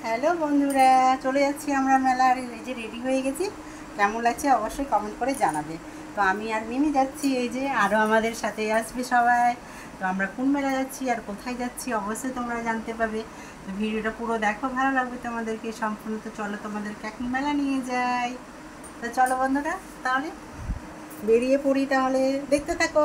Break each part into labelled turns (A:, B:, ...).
A: Hello বন্ধুরা, চলে যাচ্ছি আমরা মেলা। আর এই যে রেডি হয়ে গেছি, কেমন লাগছে অবশ্যই কমেন্ট করে জানাবে। তো আমি আর মিমি যাচ্ছি, এই যে আরও আমাদের সাথে আসবে সবাই। তো আমরা কোন মেলা যাচ্ছি আর কোথায় যাচ্ছি অবশ্যই তোমরা জানতে পারবে। তো ভিডিওটা পুরো দেখো, ভালো লাগবে তোমাদেরকে সম্পূর্ণ। তো চলো তোমাদেরকে এখন মেলা নিয়ে যাই। তো চলো বন্ধুরা, তাহলে বেরিয়ে পড়ি, তাহলে দেখতে থাকো।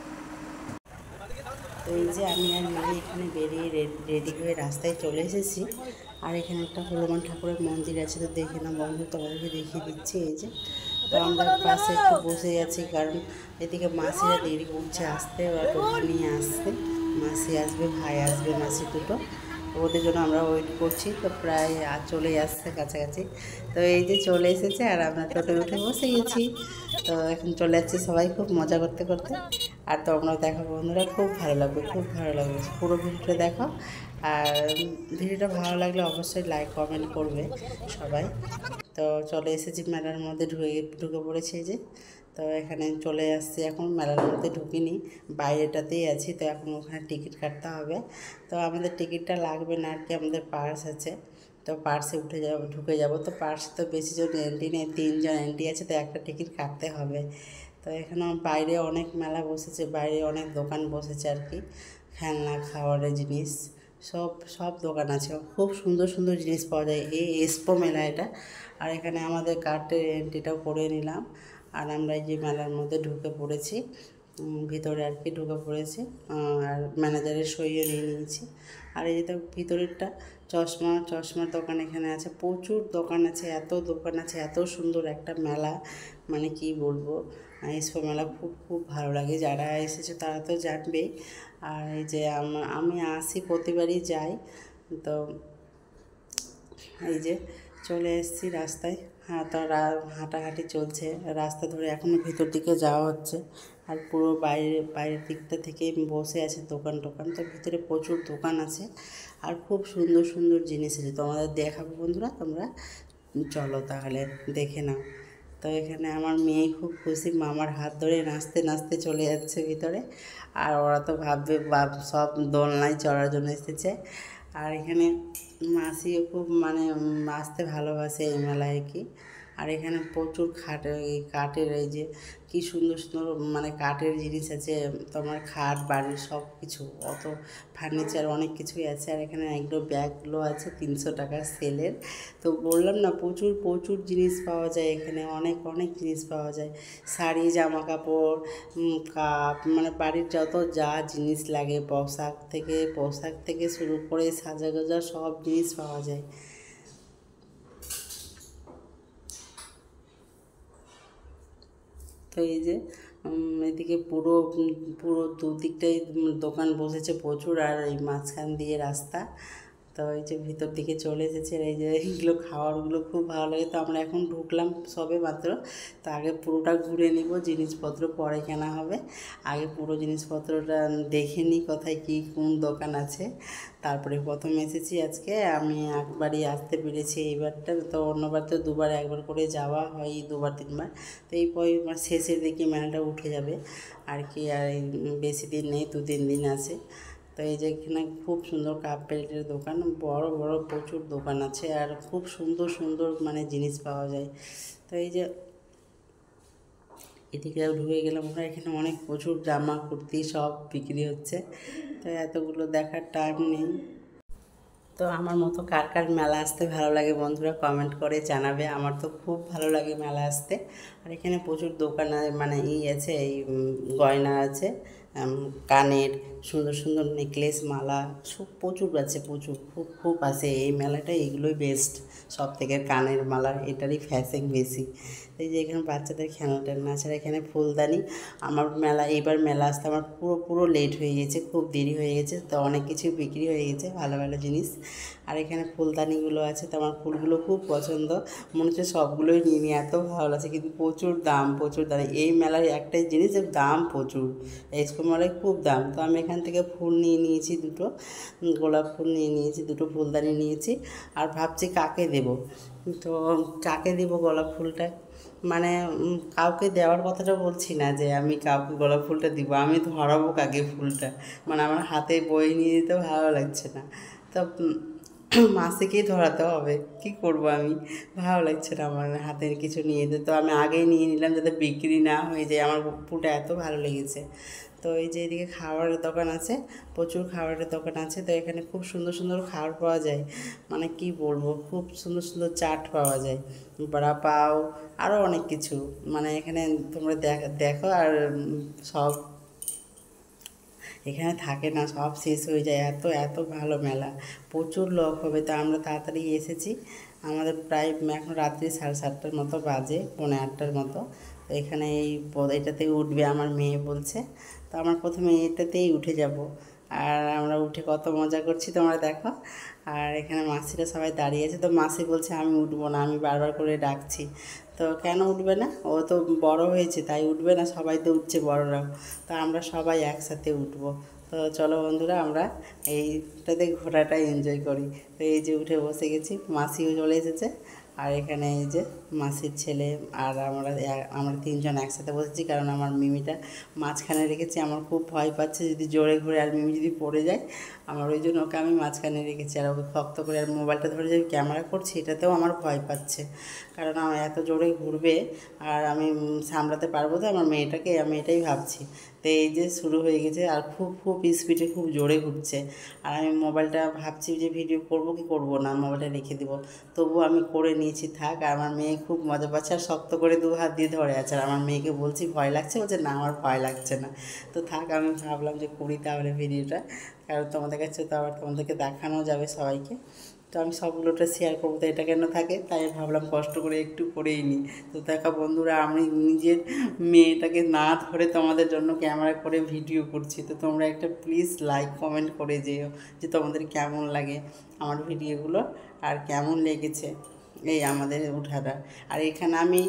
A: তো এই যে আমি আর মিমি এখানে বেরিয়ে রেডি হয়ে রাস্তায় চলে এসেছি। আর এখানে একটা হনুমান ঠাকুরের মন্দির আছে, তো দেখে না বন্ধু, তোমাদেরকে দেখিয়ে দিচ্ছি। এই যে তো আমরা পাশে একটু বসে আছি, কারণ এদিকে মাসিরা দেরি করছে আসতে, ওরা টোটো নিয়ে আসছে। মাসি আসবে, ভাই আসবে, মাসি দুটো। তো ওদের জন্য আমরা ওয়েট করছি। তো প্রায় চলে আসছে কাছাকাছি। তো এই যে চলে এসেছে, আর আমরা টোটো উঠে বসে গেছি। তো এখন চলে যাচ্ছে সবাই খুব মজা করতে করতে। আর তোমরাও দেখো বন্ধুরা, খুব ভালো লাগবে, খুব ভালো লাগবে, পুরো ভিডিওটা দেখো। আর ভিডিওটা ভালো লাগলে অবশ্যই লাইক কমেন্ট করবে সবাই। তো চলে এসেছি মেলার মধ্যে, ঢুকে পড়েছি। এই যে তো এখানে চলে আসছি, এখন মেলার মধ্যে ঢুকিনি, বাইরেটাতেই আছি। তো এখন ওখানে টিকিট কাটতে হবে। তো আমাদের টিকিটটা লাগবে না আর কি, আমাদের পার্স আছে। তো পার্সে ঢুকে যাব। তো পার্সে তো বেশি জন এন্ট্রি নেই, 3জন এন্ট্রি আছে, তো একটা টিকিট কাটতে হবে। তো এখানে বাইরে অনেক মেলা বসেছে, বাইরে অনেক দোকান বসেছে আর কি, খেলনা খাওয়ারের জিনিস, সব সব দোকান আছে। খুব সুন্দর সুন্দর জিনিস পাওয়া যায়, এই এক্সপো মেলা এটা। আর এখানে আমাদের কার্ডের এন্ট্রিটাও করে নিলাম। আর আমরা এই যে মেলার মধ্যে ঢুকে পড়েছি, ভিতরে আর কি ঢুকে পড়েছি। আর ম্যানেজারের সইও নিয়ে নিয়েছি। আর এই যে ভিতরেরটা চশমার দোকান এখানে আছে, প্রচুর দোকান আছে, এত দোকান আছে, এত সুন্দর একটা মেলা, মানে কি বলবো। এক্সপো মেলা খুব খুব ভালো লাগে, যারা এসেছে তারা তো জানবেই। আর এই যে আমি আসি, প্রতিবারই যাই। তো এই যে চলে এসেছি রাস্তায়। হ্যাঁ, তো হাঁটাহাঁটি চলছে রাস্তা ধরে, এখনও ভিতর দিকে যাওয়া হচ্ছে। আর পুরো বাইরের দিকটা থেকে বসে আছে দোকান টোকান, তো ভিতরে প্রচুর দোকান আছে। আর খুব সুন্দর সুন্দর জিনিস আছে, তোমাদের দেখাবো বন্ধুরা, তোমরা চলো তাহলে দেখে নাও। তো এখানে আমার মেয়ে খুব খুশি, মামার হাত ধরে নাচতে নাচতে চলে যাচ্ছে ভিতরে। আর ওরা তো ভাববে সব দোলনায় চড়ার জন্য এসেছে। আর এখানে মাসিও খুব মানে আসতে ভালোবাসে এই মেলায় কি। আর এখানে প্রচুর এই কাঠের, এই যে কি সুন্দর সুন্দর মানে কাঠের জিনিস আছে, তোমার খাট বাড়ির সব কিছু, অত ফার্নিচার অনেক কিছুই আছে। আর এখানে এগুলো ব্যাগগুলো আছে 300 টাকার সেলের। তো বললাম না, প্রচুর প্রচুর জিনিস পাওয়া যায় এখানে, অনেক অনেক জিনিস পাওয়া যায়, শাড়ি, জামা কাপড়, কাপ, মানে বাড়ির যত যা জিনিস লাগে, পোশাক থেকে শুরু করে সাজা গোজা সব জিনিস পাওয়া যায়। তো এই যে এদিকে পুরো দুদিকটাই দোকান বসেছে প্রচুর, আর এই মাঝখান দিয়ে রাস্তা। তো এই যে ভিতর দিকে চলে এসেছে। এই যে এইগুলো খাবারগুলো খুব ভালো লাগে। তো আমরা এখন ঢুকলাম সবে মাত্র। তো আগে পুরোটা ঘুরে নিব, জিনিসপত্র পরে কেনা হবে। আগে পুরো জিনিসপত্রটা দেখে নিই কোথায় কী কোন দোকান আছে। তারপরে প্রথম এসেছি আজকে, আমি একবারই আসতে পেরেছি এইবারটা। তো অন্যবার তো দুবার একবার করে যাওয়া হয়, 2-3বার। তো এই শেষের দিকে মেলাটা উঠে যাবে আর কি। আর বেশি দিন নেই, 2-3 দিন আছে। তো এই যে এখানে খুব সুন্দর কাপ প্লেটের দোকান, বড় বড় প্রচুর দোকান আছে, আর খুব সুন্দর সুন্দর মানে জিনিস পাওয়া যায়। তো এই যে এদিকে ঢুকে গেলাম আমরা, এখানে অনেক প্রচুর জামা কুর্তি সব বিক্রি হচ্ছে। তো এতগুলো দেখার টাইম নেই। তো আমার মতো কার কার মেলা আসতে ভালো লাগে বন্ধুরা কমেন্ট করে জানাবে। আমার তো খুব ভালো লাগে মেলা আসতে। আর এখানে প্রচুর দোকান মানে আছে, এই গয়না আছে, কানের সুন্দর সুন্দর নেকলেস, মালা সব প্রচুর আছে, প্রচুর খুব খুব আছে এই মেলাটা। এইগুলোই বেস্ট সব থেকে, কানের মালার এটারই ফ্যাশন বেশি। এই যে এখানে বাচ্চাদের খেলনা টেলনা আছে। আর এখানে ফুলদানি। আমার এইবার মেলা আসতে আমার পুরো পুরো লেট হয়ে গেছে, খুব দেরি হয়ে গেছে। তো অনেক কিছু বিক্রি হয়ে গেছে, ভালো ভালো জিনিস। আর এখানে ফুলদানিগুলো আছে, তো আমার ফুলগুলো খুব পছন্দ, মনে হচ্ছে সবগুলোই নিয়ে নিয়ে, এত ভালো লাগছে। কিন্তু প্রচুর দাম, প্রচুর দাম এই মেলার একটাই জিনিস, দাম প্রচুর, এক্সপো মেলায় খুব দাম। তো আমি এখান থেকে ফুল নিয়ে নিয়েছি দুটো, গোলাপ ফুল নিয়ে নিয়েছি, দুটো ফুলদানি নিয়েছি। আর ভাবছি কাকে দেব। তো কাকে দেব গোলাপ ফুলটা, মানে কাউকে দেওয়ার কথাটা বলছি না যে আমি কাউকে গোলাপ ফুলটা দিব, আমি ধরাবো কাকে ফুলটা, মানে আমার হাতে বয়ে নিয়ে যেতে ভালো লাগছে না। তো মাসিকেই ধরাতে হবে, কি করব আমি, ভালো লাগছে না আমার হাতের কিছু নিয়ে যেতে, তো আমি আগেই নিয়ে নিলাম যাতে বিক্রি না হয়ে যায়। আমার ফুলটা এত ভালো লেগেছে। তো এই যে এদিকে খাবারের দোকান আছে, প্রচুর খাবারের দোকান আছে। তো এখানে খুব সুন্দর সুন্দর খাবার পাওয়া যায়, মানে কি বলবো, খুব সুন্দর সুন্দর চাট পাওয়া যায়, বড়া পাও, আরও অনেক কিছু। মানে এখানে তোমরা দেখো আর সব এখানে থাকে না, সব শেষ হয়ে যায়, এত এত ভালো মেলা, প্রচুর লোক হবে। তো আমরা তাড়াতাড়ি এসেছি, আমাদের প্রায় এখন রাত্রি 7:30টার মতো বাজে, 7:45টার মতো। তো এখানে এটাতেই উঠবে আমার মেয়ে বলছে। তো আমরা প্রথমে এটাতেই উঠে যাব, আর আমরা উঠে কত মজা করছি তোমরা দেখো। আর এখানে মাসিরা সবাই দাঁড়িয়ে আছে, তো মাসি বলছে আমি উঠবো না, আমি বারবার করে ডাকছি। তো কেন উঠবে না, ও তো বড় হয়েছে তাই উঠবে না, সবাই তো উঠছে বড়রাও, তো আমরা সবাই একসাথে উঠবো। তো চলো বন্ধুরা, আমরা এইটাতে ঘোরাটা এনজয় করি। তো এই যে উঠে বসে গেছি, মাসিও চলে এসেছে, আর এখানে এই যে মাসির ছেলে আর আমরা তিনজন একসাথে বসেছি, কারণ আমার মিমিটা মাঝখানে রেখেছি। আমার খুব ভয় পাচ্ছে যদি জোরে ঘুরে আর মিমি যদি পড়ে যায়, আমার ওই জন্য ওকে আমি মাঝখানে রেখেছি। আর ওকে শক্ত করে আর মোবাইলটা ধরে যে ক্যামেরা করছি, এটাতেও আমার ভয় পাচ্ছে, কারণ আমার এত জোরে ঘুরবে আর আমি সামলাতে পারবো তো আমার মেয়েটাকে, আমি এটাই ভাবছি। তো এই যে শুরু হয়ে গেছে, আর খুব খুব স্পিডে খুব জোরে ঘুরছে। আর আমি মোবাইলটা ভাবছি যে ভিডিও করব কি করব না, মোবাইলটা রেখে দেবো, তবু আমি করে নিয়েছি থাক। আর আমার মেয়ে খুব মজা পাচ্ছে, আর শক্ত করে 2 হাত দিয়ে ধরে আছে। আর আমার মেয়েকে বলছি ভয় লাগছে, বলছে না আমার ভয় লাগছে না। তো থাক, আমি ভাবলাম যে করি তাহলে ভিডিওটা, কারণ তোমাদের কাছে তো আবার তোমাদেরকে দেখানো যাবে সবাইকে। তো আমি সবগুলোটা শেয়ার করবো, তো এটা কেন থাকে, তাই ভাবলাম কষ্ট করে একটু করেই নিই। তো দেখো বন্ধুরা, আমি নিজের মেয়েটাকে না ধরে তোমাদের জন্য ক্যামেরা করে ভিডিও করছি। তো তোমরা একটা প্লিজ লাইক কমেন্ট করে যেও যে তোমাদের কেমন লাগে আমার ভিডিওগুলো, আর কেমন লেগেছে এই আমাদের উঠাটা। আর এখানে আমি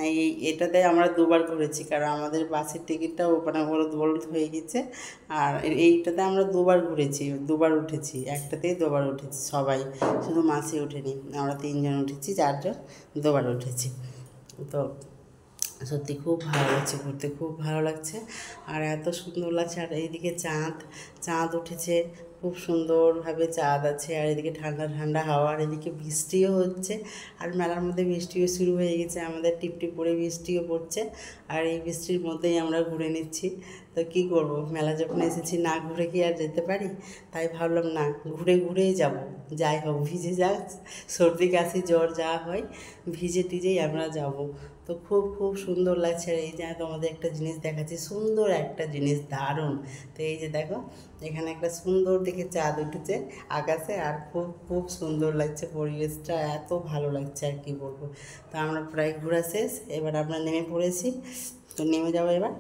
A: এটাতে আমরা 2বার ঘুরেছি, কারণ আমাদের বাসের টিকিটটা ওখানে বলদ হয়ে গেছে। আর এইটাতে আমরা 2বার ঘুরেছি, 2বার উঠেছি, একটাতেই 2বার উঠেছি সবাই, শুধু মাসি উঠেনি, আমরা 3জন উঠেছি, 4জন 2বার উঠেছি। তো সত্যি খুব ভালো লাগছে, ঘুরতে খুব ভালো লাগছে, আর এত সুন্দর লাগছে। আর এইদিকে চাঁদ উঠেছে, খুব সুন্দরভাবে চাঁদ আছে, আর এদিকে ঠান্ডা ঠান্ডা হাওয়া, আর এদিকে বৃষ্টিও হচ্ছে। আর মেলার মধ্যে বৃষ্টিও শুরু হয়ে গেছে, আমাদের টিপটিপ করে বৃষ্টিও পড়ছে, আর এই বৃষ্টির মধ্যেই আমরা ঘুরে নিচ্ছি। তো কী করবো, মেলা যখন এসেছি না ঘুরে কি আর যেতে পারি, তাই ভাবলাম না, ঘুরে ঘুরেই যাব, যাই হোক ভিজে যাক, সর্দি কাশি জ্বর যা হয়, ভিজে টিজেই আমরা যাব। তো খুব খুব সুন্দর লাগছে। আর এই যে তোমাদের একটা জিনিস দেখাচ্ছি, সুন্দর একটা জিনিস, দারুণ। তো এই যে দেখো, এখানে একটা সুন্দর দেখে চাঁদ উঠেছে আকাশে, আর খুব খুব সুন্দর লাগছে, পরিবেশটা এত ভালো লাগছে আর কি বলবো। তো আমরা প্রায় ঘোরা শেষ, এবার আমরা নেমে পড়েছি। তো নেমে যাবো এবার,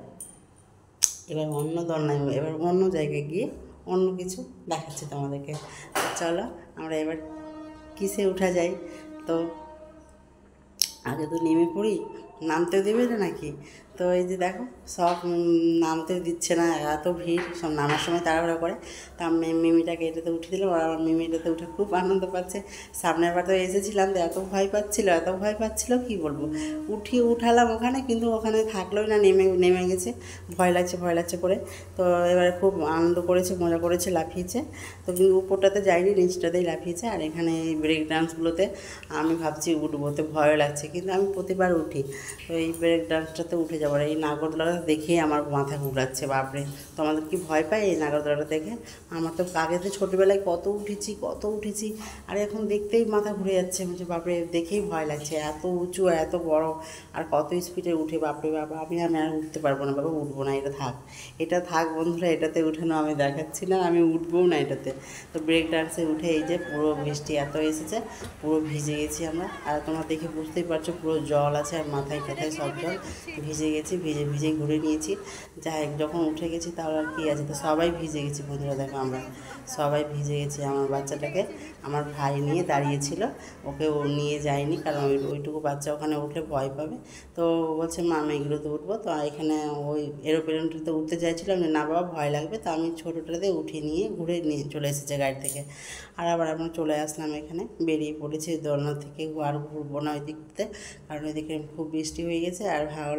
A: এবার অন্য জায়গায় গিয়ে অন্য কিছু দেখাচ্ছি তোমাদেরকে। চলো আমরা এবার কিসে উঠা যায়। তো আগে তো নেমে পড়ি, নামতেও দেবে না নাকি। তো এই যে দেখো, সব নামতে দিচ্ছে না, এত ভিড়, সব নামার সময় তাড়াহুড়া করে। তা আমি মিমিটাকে এটাতে উঠে দিলাম, আর আমার মিমি এটাতে উঠে খুব আনন্দ পাচ্ছে। সামনের বার তো এসেছিলাম, তো এত ভয় পাচ্ছিল কী বলবো, উঠালাম ওখানে, কিন্তু ওখানে থাকলোই না, নেমে গেছে, ভয় লাগছে করে। তো এবারে খুব আনন্দ করেছে, মজা করেছে, লাফিয়েছে। তো কিন্তু উপরটাতে যাইনি, নিচটাতেই লাফিয়েছে। আর এখানে এই ব্রেক ডান্সগুলোতে আমি ভাবছি উঠবো, তো ভয় লাগছে, কিন্তু আমি প্রতিবার উঠি। তো এই ব্রেক ডান্সটাতে উঠে যাবো। এই নাগরদোলাটা দেখেই আমার মাথা ঘুরাচ্ছে, বাপরে। তো আমাদের কি ভয় পায় এই নাগরদোলাটা দেখে, আমার তো আগে তো ছোটোবেলায় কত উঠেছি, আর এখন দেখতেই মাথা ঘুরে যাচ্ছে, বলছে বাপরে, দেখেই ভয় লাগছে, এত উঁচু, এত বড়, আর কত স্পিডে উঠে, বাপরে বাবা, আমি আর উঠতে পারবো না বাবা, উঠবো না, এটা থাক বন্ধুরা, এটাতে উঠানো আমি দেখাচ্ছি না, আমি উঠবও না এটাতে। তো ব্রেক ডান্সে উঠে এই যে পুরো বৃষ্টি এত এসেছে, পুরো ভিজে গেছি আমরা। আর তোমরা দেখে বুঝতেই পারছো, পুরো জল আছে, আর মাথায় টাথায় সব জল, ভিজে গেছি, ভিজে ঘুরে নিয়েছি। যাই হোক, যখন উঠে গেছি তাহলে আর কী আছে, তো সবাই ভিজে গেছি বন্ধুরা, দেখো আমরা সবাই ভিজে গেছি। আমার বাচ্চাটাকে আমার ভাই নিয়ে দাঁড়িয়েছিল, ওকে ও নিয়ে যায়নি, কারণ ওইটুকু বাচ্চা ওখানে উঠলে ভয় পাবে। তো বলছে মা আমি এগুলোতে উঠবো। তো এখানে ওই এরোপ্লেনটাতে উঠতে চাইছিলাম, না বাবা ভয় লাগবে, তো আমি ছোটোটাতে উঠিয়ে নিয়ে ঘুরে নিয়ে চলে এসেছে গাড়ি থেকে। আর আবার আমরা চলে আসলাম, এখানে বেরিয়ে পড়েছি দোলনা থেকে, আর ঘুরবো না ওই দিকতে, কারণ ওইদিকে খুব বৃষ্টি হয়ে গেছে, আর ভালো লাগছে না,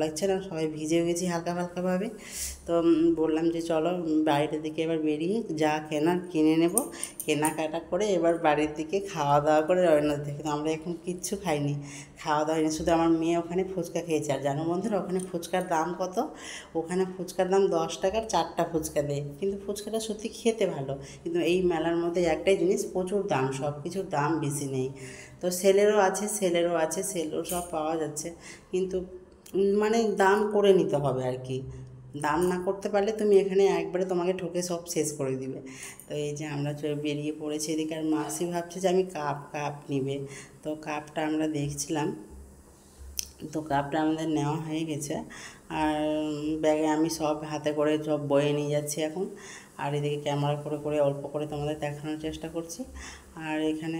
A: সবাই ভিজেও গেছি হালকা হালকাভাবে। তো বললাম যে চলো বাইরের দিকে এবার বেরিয়ে যা কেনার কিনে নেব, কেনাকাটা করে এবার বাড়ির দিকে খাওয়া দাওয়া করে রওনা দিতে। কিন্তু আমরা এখন কিচ্ছু খাইনি, খাওয়া দাওয়া হয়নি, শুধু আমার মেয়ে ওখানে ফুচকা খেয়েছে। আর জানো বন্ধুরা ওখানে ফুচকার দাম কত? ওখানে ফুচকার দাম 10 টাকার 4টা ফুচকা দেয়, কিন্তু ফুচকাটা সত্যি খেতে ভালো। কিন্তু এই মেলার মধ্যে একটাই জিনিস, প্রচুর দাম, সব কিছুর দাম বেশি নেই। তো সেলেরও আছে, সেলও সব পাওয়া যাচ্ছে, কিন্তু মানে দাম করে নিতে হবে আর কি। দাম না করতে পারলে তুমি এখানে একবারে তোমাকে ঠকে সব শেষ করে দিবে। তো এই যে আমরা বেরিয়ে পড়েছি এদিকে, আর মাসি ভাবছে যে আমি কাপ নিবে। তো কাপটা আমরা দেখছিলাম, তো কাপটা আমাদের নেওয়া হয়ে গেছে। আর ব্যাগে আমি সব হাতে করে সব বয়ে নিয়ে যাচ্ছি এখন। আর এদিকে ক্যামেরা করে করে অল্প করে তোমাদের দেখানোর চেষ্টা করছি। আর এখানে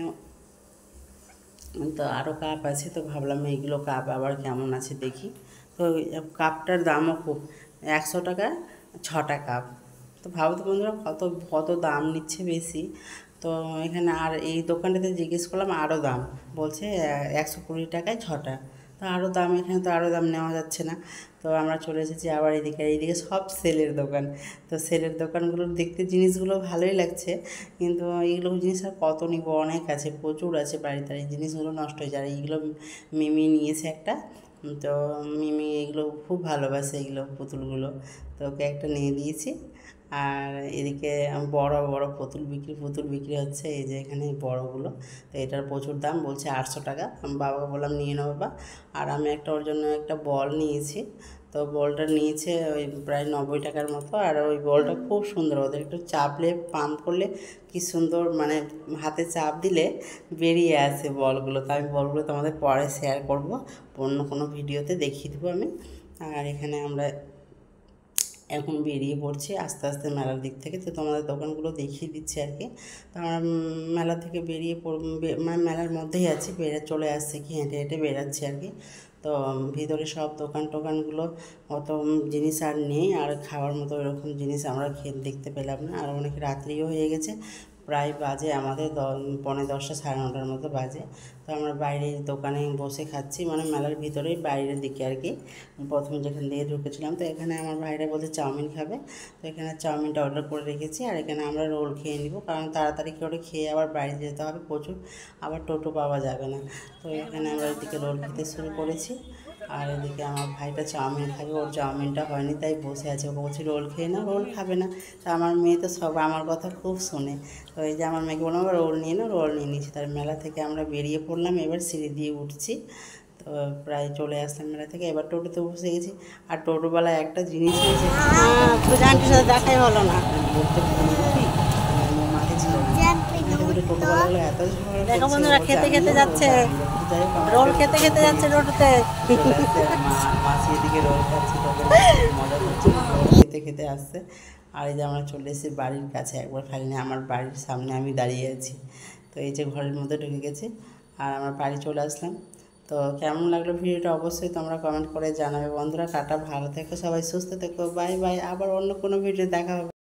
A: তো আরও কাপ আছে, তো ভাবলাম এইগুলো কাপ আবার কেমন আছে দেখি। তো কাপটার দামও খুব, 100 টাকায় 6টা কাপ। তো ভাবো তো বন্ধুরা কত কত দাম নিচ্ছে বেশি। তো এখানে আর এই দোকানটাতে জিজ্ঞেস করলাম আরও দাম, বলছে 120 টাকায় 6টা। তো আরও দাম, এখানে তো আরও দাম নেওয়া যাচ্ছে না। তো আমরা চলে এসেছি আবার এইদিকে সব সেলের দোকান। তো সেলের দোকানগুলোর দেখতে জিনিসগুলো ভালোই লাগছে, কিন্তু এইগুলো জিনিস আর কত নিব, অনেক আছে, প্রচুর আছে বাড়িতে। এই জিনিসগুলো নষ্ট হয়ে যায়। এইগুলো মিমি নিয়েছে একটা, তো মিমি এগুলো খুব ভালোবাসে, এগুলো পুতুলগুলো, তো ওকে একটা নিয়ে দিয়েছি। আর এদিকে বড় বড় পুতুল বিক্রি হচ্ছে, এই যে এখানে বড়গুলো। তো এটার প্রচুর দাম, বলছে 800 টাকা। আমি বাবাকে বললাম নিয়ে নাও বাবা। আর আমি একটা ওর জন্য একটা বল নিয়েছি, তো বলটা নিয়েছে ওই প্রায় 90 টাকার মতো। আর ওই বলটা খুব সুন্দর, ওদের একটু চাপলে পাম্প করলে কি সুন্দর, মানে হাতে চাপ দিলে বেরিয়ে আসে বলগুলো। তো আমি বলগুলো তোমাদের পরে শেয়ার করব, অন্য কোনো ভিডিওতে দেখিয়ে দেবো আমি। আর এখানে আমরা এখন বেরিয়ে পড়ছি আস্তে আস্তে মেলার দিক থেকে। তো তোমাদের দোকানগুলো দেখিয়ে দিচ্ছি আর কি। তো আমরা মেলা থেকে বেরিয়ে মানে মেলার মধ্যেই আছি, চলে আসছে কি হেঁটে হেঁটে বেরাচ্ছি আর কি। তো ভিতরে সব দোকানগুলো অত জিনিস আর নেই, আর খাওয়ার মতো এরকম জিনিস আমরা দেখতে পেলাম না। আর অনেক রাত্রিও হয়ে গেছে, প্রায় বাজে আমাদের 9:45 সাড়ে 9টার মতো বাজে। তো আমরা বাইরের দোকানে বসে খাচ্ছি, মানে মেলার ভিতরেই বাইরের দিকে আর কি, প্রথমে যেখান দিয়ে ঢুকেছিলাম। তো এখানে আমার ভাইরা বলছে চাউমিন খাবে, তো এখানে চাউমিনটা অর্ডার করে রেখেছি। আর এখানে আমরা রোল খেয়ে নিব, কারণ তাড়াতাড়ি করে খেয়ে আবার বাড়ি যেতে হবে, প্রচুর আবার টোটো পাওয়া যাবে না। তো এখানে আমরা এদিকে রোল খেতে শুরু করেছি। আর এদিকে আমার ভাইটা চাউমিন খাবে, ওর চাউমিনটা হয়নি তাই বসে আছে। ওকে বলছি রোল খেয়ে না, রোল খাবে না। তা আমার মেয়ে তো সব আমার কথা খুব শোনে। তো এই যে আমার মেয়েকে বললাম রোল নিয়ে নাও, রোল নিয়ে নিয়েছি। তার মেলা থেকে আমরা বেরিয়ে পড়লাম, এবার সিঁড়ি দিয়ে উঠছি। তো প্রায় চলে আসলাম মেলা থেকে, এবার টোটোতে বসে গেছি। আর টোটোবেলায় একটা জিনিস হয়েছে, আন্টির সাথে দেখাই হলো না, বলতে কি মাঠে ছিল টোটোবেলাগুলো এত ঝগড়া। দেখো বন্ধুরা খেতে খেতে যাচ্ছে, রোল খেতে খেতে যাচ্ছে টোটোতে। মাসি এদিকে রোল খাচ্ছে, মজা করছে, রোল খেতে খেতে আসছে। আর এই যে আমরা চলে এসেছি বাড়ির কাছে, একবার খাইনি, আমার বাড়ির সামনে আমি দাঁড়িয়ে আছি। তো এই যে ঘরের মধ্যে ঢুকে গেছে, আর আমরা বাড়ি চলে আসলাম। তো কেমন লাগলো ভিডিওটা অবশ্যই তোমরা কমেন্ট করে জানাবে বন্ধুরা। টাটা, ভালো থেকো সবাই, সুস্থ থেকো, বাই বাই। আবার অন্য কোনো ভিডিও দেখা হবে।